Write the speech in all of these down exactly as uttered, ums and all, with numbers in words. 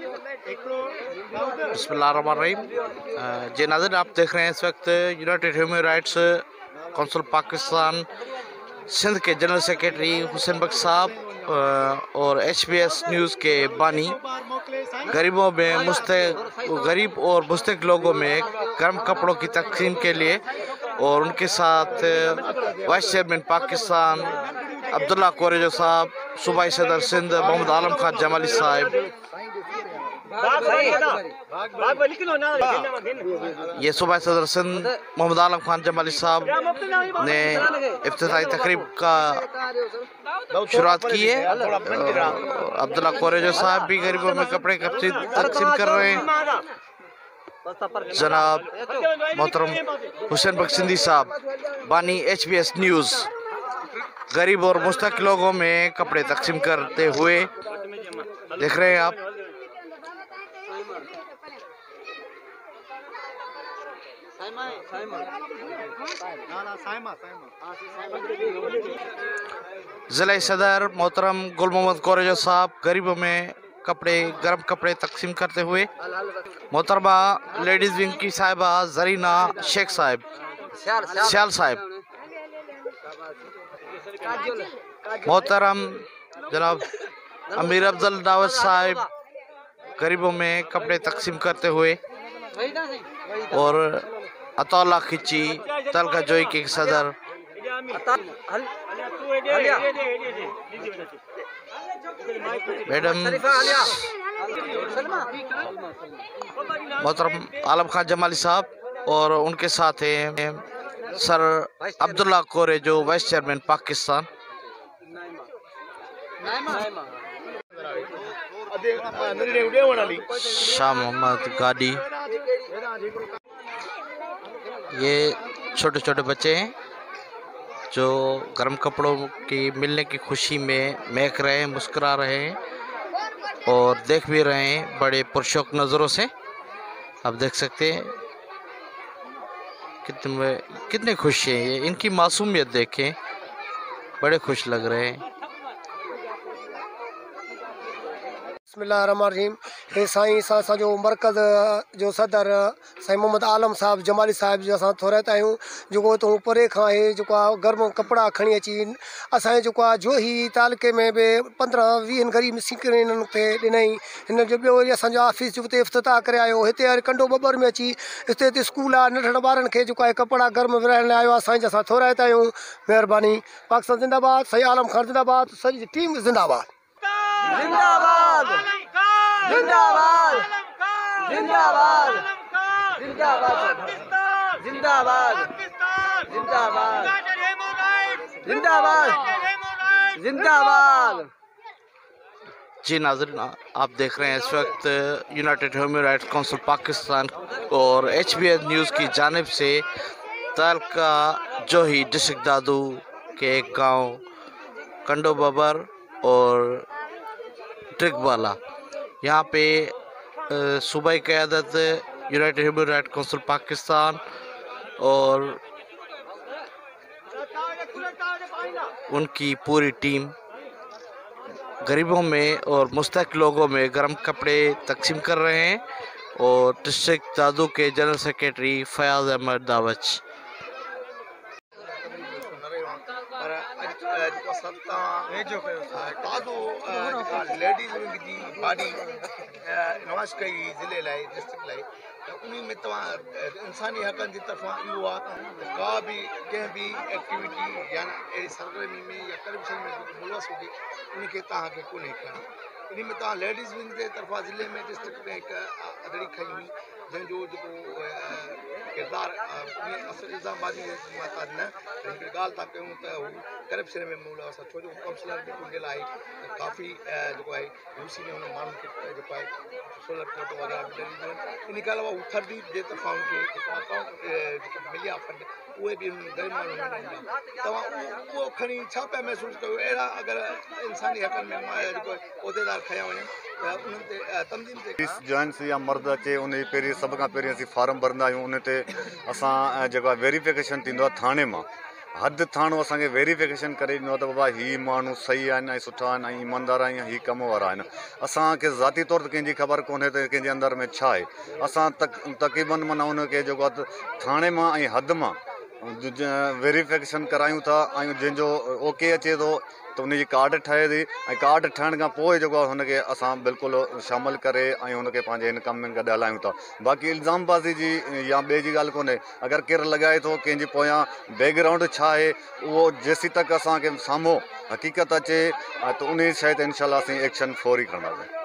बिस्मिल्लाहिर्रहमानिर्रहीम। जी नाज़रीन, आप देख रहे हैं इस वक्त United Human Rights Council Pakistan Sindh के जनरल सेक्रेटरी हुसैन बख्श साहब और एच बी एस न्यूज़ के बानी गरीबों में मुस्तक गरीब और मुस्तक लोगों में गर्म कपड़ों की तकसीम के लिए, और उनके साथ वाइस चेयरमैन पाकिस्तान अब्दुल्ला कोरेजो साहब, सूबाई सदर सिंध मोहम्मद आलम खान जमाली साहब, ये सूबाई सदर सिंध मोहम्मद आलम खान जमाली साहब ने इफ्तिताई तकरीब का शुरुआत की है। अब्दुल्ला कोरेजो साहब भी गरीबों में कपड़े तकसीम कर रहे हैं। जनाब मोहतरम हुसैन बख्श सिंधी साहब, बानी एच बी एस न्यूज़, गरीब और मुस्तक लोगों में कपड़े तकसीम करते हुए देख रहे हैं आप। ज़िला सदर मोहतरम गुल मोहम्मद कोरेजो साहब गरीबों में कपड़े गर्म कपड़े तकसीम करते हुए, मोहतरमा लेडीज़ विंग की साहिबा जरीना शेख साहब सियाल साहब, मोहतरम जनाब अमीर अफजल दावत साहब गरीबों में कपड़े तकसीम करते हुए, और अतौला खिची तलका जोई के सदर मैडम मोहतरम आलम खान जमाली साहब, और उनके साथ हैं sir Abdullah Korejo vice chairman Pakistan. Shah Mohammad गाड़ी, ये छोटे छोटे बच्चे हैं जो गर्म कपड़ों की मिलने की खुशी में महक रहे हैं, मुस्कुरा रहे हैं और देख भी रहे हैं बड़े पुरशौक नज़रों से। आप देख सकते हैं कितने कितने खुश हैं ये, इनकी मासूमियत देखें, बड़े खुश लग रहे हैं। बिस्मिल्लाहिर्रहमानिर्रहीम। हे साईं, असां असांजो मरकज़ जो सदर साईं मोहम्मद आलम साहब जमाली साहब जो असां थोराईंदा आहियूं, जेको तूं परे खां आहे जेको आहे गर्म कपिड़ा खणी अची असांजे जेको आहे जो ही तालुके में बि पंद्रहं वीहनि गरीब मिस्किन हिननि खे ॾिनई। हिन जो ॿियो वरी असांजो ऑफिस जो हुते इफ़्तिताह करे आयो, हिते वरी कंडो बबर में अची हिते हिते स्कूल आहे, नंढड़नि ॿारनि खे जेको आहे कपिड़ा गर्म विराइण लाइ आयो आहे। साईं असां थोराईंदा आहियूं, महिरबानी। पाकिस्तान ज़िंदाबाद, साईं आलम खान ज़िंदाबाद, सॼी टीम ज़िंदाबाद। जिंदाबाद जिंदाबाद जिंदाबाद जिंदाबाद जिंदाबाद जिंदाबाद जिंदाबाद जिंदाबाद। जी नाज़रीन, आप देख रहे हैं इस वक्त United Human Rights Council Pakistan और एच बी एस न्यूज़ की जानिब से तालका जोही डिस्ट्रिक्ट दादू के एक गांव कंडो बबर और ट्रिकवाला, यहाँ पे सूबाई क़यादत United Human Rights Council Pakistan और उनकी पूरी टीम गरीबों में और मुस्तक लोगों में गर्म कपड़े तकसीम कर रहे हैं, और डिस्ट्रिक्ट दादू के general secretary Fayaz Ahmed Dawach. Ladies wing जी बाडी नवाज़ कई ज़िले लाइ डिस्ट्रिक्ट लाइ, उन में तव्हां इंसानी हक़नि जी तरफ़ां इहो आहे त का बि कंहिं बि एक्टिविटी या अहिड़ी सरगर्मी में या करप्शन में मुलवस हुजे उनखे तव्हांखे कोन्हे करणु। इन में तव्हां लेडीज़ विंग जे तरफ़ां ज़िले में डिस्ट्रिक्ट में हिकु अदड़ी खई हुई, जंहिंजो जेको किरदारु असर इल्ज़ामबाज़ी था न हिकिड़ी ॻाल्हि था कयूं त हू करप्शन में मुलवस आहे, छो जो काउंसलर बि चूंडियल आहे, काफ़ी जेको आहे यूसी में हुन माण्हुनि खे जेको आहे सोलर प्लेट वग़ैरह बि ॾिनी वञनि। इन खां अलावा हू थरदीप जे तरफ़ां हुनखे जेको अकाउंट जेके मिलिया फंड उहे बि गरीब माण्हुनि में ॾींदा। तव्हां उहो खणी छा पिया महसूसु कयो? अहिड़ा अगरि इंसानी हक़नि में जेको उहिदेदार खया वञनि त उन्हनि ते तंज़ीम ते जेंट्स या मर्द अचे उन पहिरीं सभ खां पहिरीं असीं फार्म भरंदा आहियूं, उन ते असां जेको आहे वेरिफिकेशन थींदो आहे थाणे मां, हद थाणो असांखे वेरिफिकेशन करे ॾिनो त बाबा हीअ माण्हू सही आहिनि ऐं सुठा आहिनि ऐं ईमानदार आहिनि ऐं हीअ कम वारा आहिनि। असांखे ज़ाती तौर ते कंहिंजी ख़बर कोन्हे त कंहिंजे अंदर में छा आहे। असां तक तक़रीबन माना उनखे जेको आहे थाणे मां ऐं हद मां वेरिफिकेशन करायूं था ऐं जंहिंजो ओके अचे थो त उनजी कार्ड ठहे थी ऐं कार्ड ठहण खां पोइ जेको आहे हुनखे असां बिल्कुलु शामिलु करे ऐं हुनखे पंहिंजे हिन कम में गॾु हलायूं था। बाक़ी इल्ज़ामबाज़ी जी या ॿिए जी ॻाल्हि कोन्हे। अगरि केरु लॻाए थो कंहिंजे पोयां बैकग्राउंड छा आहे उहो जेसीं तक असांखे साम्हूं हक़ीक़त अचे त उन शइ ते इनशाला असीं एक्शन फौरी खणंदासीं।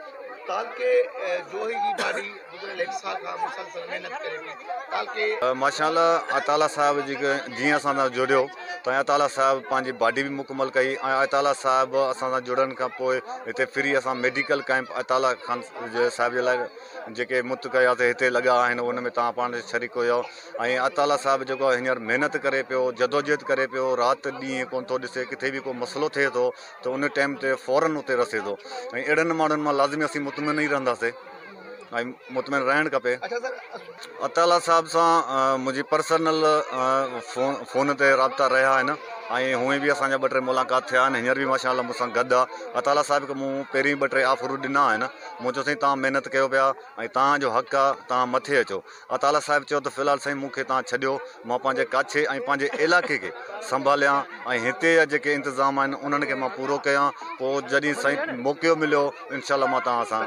माशाअल्लाह अताला साहिब जी जीअं असां सां जुड़ियो त अताला साहिब पंहिंजी बॉडी बि मुकमल कई ऐं अताला साहिब असां सां जुड़ण खां पोइ हिते फ्री असां मेडिकल कैंप अताला ख़ान साहिब जे लाइ जेके मुत कयासीं हिते लॻा आहिनि उन में तव्हां पाण शरीक हुयो। ऐं अताला साहिब जेको आहे हींअर महिनत करे पियो, जदोजहद करे पियो, राति ॾींहुं कोन थो ॾिसे। किथे बि को मसइलो थिए थो त उन टाइम ते फ़ौरन उते रसे थो ऐं अहिड़नि माण्हुनि मां लाज़मी असीं मुतमिन ई रहंदासीं ऐं मुतमिन रहणु खपे। अताला साहिब सां मुंहिंजी पर्सनल फ़ोन फ़ोन ते राब्ता रहिया आहिनि ऐं हूअं बि असांजा ॿ टे मुलाक़ात थिया आहिनि। हींअर बि माशाअल्लाह मूंसां गॾु आहे। अताला साहिब खे मूं पहिरीं ॿ टे ऑफरूं ॾिना आहिनि। मूं चयो साईं तव्हां महिनत कयो पिया ऐं तव्हांजो हक़ु आहे, तव्हां मथे अचो। अताला साहिब चयो त फ़िलहालु साईं मूंखे तव्हां छॾियो, मां पंहिंजे काछे ऐं पंहिंजे इलाइक़े खे संभालियां ऐं हिते जा जेके इंतिज़ाम आहिनि उन्हनि खे मां पूरो कयां। पोइ जॾहिं साईं मौक़ो मिलियो इनशाला मां तव्हां सां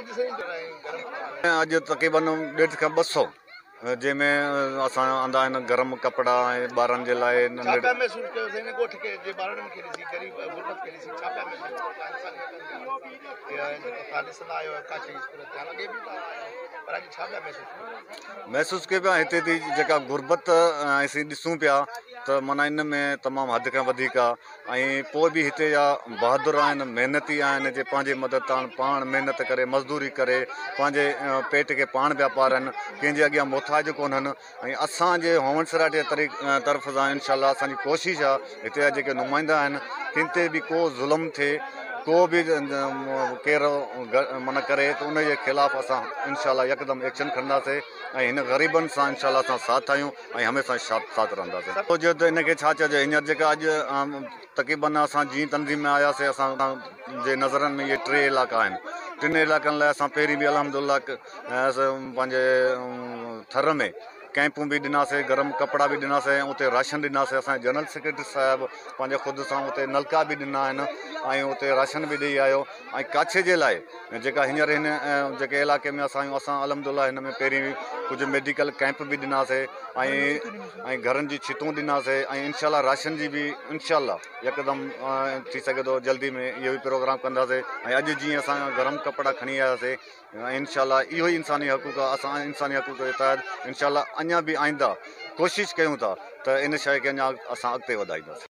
अॼु तक़रीबन ॾेढ खां ॿ सौ जंहिंमें असां आंदा आहिनि गरम कपिड़ा ऐं ॿारनि जे लाइ महसूसु कयो पिया। हिते जी जेका गुरबत असीं ॾिसूं पिया त माना इन में तमामु हद खां वधीक आहे। ऐं पोइ बि हिते जा बहादुर आहिनि, महिनती आहिनि, जे पंहिंजे मदद ताण पाण महिनत करे मज़दूरी करे पंहिंजे पेट खे पाण पिया पारनि, कंहिंजे अॻियां मुहताज कोन्हनि। ऐं असांजे हुअण सराटे तरी तरफ़ सां इनशाला असांजी कोशिशि आहे हिते जा जेके नुमाइंदा आहिनि किन ते बि को ज़ुल्म थिए, को बि केरु माना करे त उनजे ख़िलाफ़ु असां इनशाला यकदमि एक्शन खणंदासीं ऐं हिन ग़रीबनि सां इनशाला असां साथ आहियूं ऐं हमेशह साथ रहंदासीं। जो त इनखे छा चइजे, हींअर जेका अॼु तक़रीबन असां जीअं तनज़ीम में आयासीं असां जे नज़रनि में इहे टे इलाइक़ा आहिनि। टिनि इलाइक़नि लाइ असां पहिरीं बि अल्हम्दुलिल्लाह पंहिंजे थर में कैंपूं बि ॾिनासीं, गरम कपिड़ा बि ॾिनासीं ऐं उते राशन ॾिनासीं। असांजे जनरल सेक्रेटरी साहिबु पंहिंजे ख़ुदि सां उते नलका बि ॾिना आहिनि ऐं उते राशन बि ॾेई आयो। ऐं काछे जे लाइ जेका हींअर हिन जेके इलाइक़े में असां आहियूं असां अल्हम्दुलिल्लाह हिन में पहिरीं कुझु मेडिकल कैंप बि ॾिनासीं ऐं ऐं घरनि जी छितूं ॾिनासीं ऐं इनशाला राशन जी बि इनशाला यकदमि थी सघे थो जल्दी में इहो बि प्रोग्राम कंदासीं। ऐं अॼु जीअं असां गरम कपिड़ा खणी आयासीं इनशाला इहो ई इंसानी हक़ूक़ आहे। असां इंसानी हक़ूक़ जे तहत इनशाला अञा बि आईंदा कोशिशि कयूं था त इन शइ खे अञा असां अॻिते वधाईंदासीं।